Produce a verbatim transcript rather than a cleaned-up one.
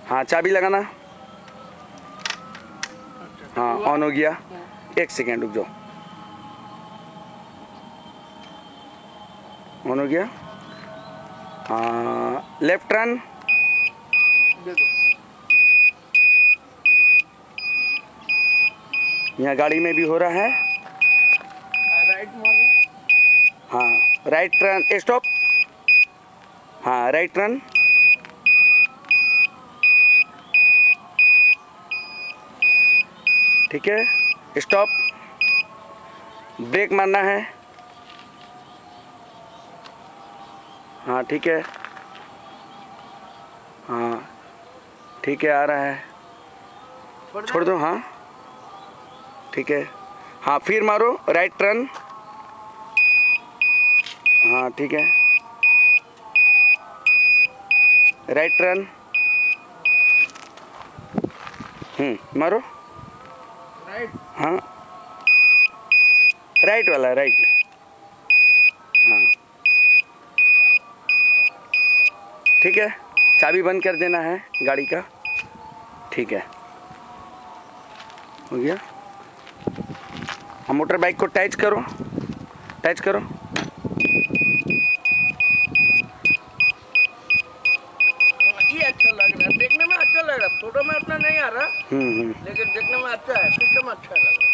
हाँ चाबी लगाना। हाँ ऑन हो गया। एक सेकेंड रुक जाओ। ऑन हो गया। हाँ लेफ्ट टर्न। यहाँ गाड़ी में भी हो रहा है। राइट मारो। हाँ राइट टर्न स्टॉप। हाँ राइट टर्न। ठीक है स्टॉप। ब्रेक मारना है। हाँ ठीक है। हाँ ठीक है आ रहा है। छोड़ दो। हाँ ठीक है। हाँ फिर मारो राइट टर्न। हाँ ठीक है राइट टर्न। हम्म मारो। राइट। हाँ राइट वाला राइट। हाँ ठीक है। चाबी बंद कर देना है गाड़ी का। ठीक है हो गया। हम मोटर बाइक को टच करो। टच करो। ये अच्छा लग रहा है, देखने में अच्छा लग रहा है, फोटो में उतना नहीं आ रहा हम्म हम्म लेकिन देखने में अच्छा है, सिस्टम अच्छा लग रहा है।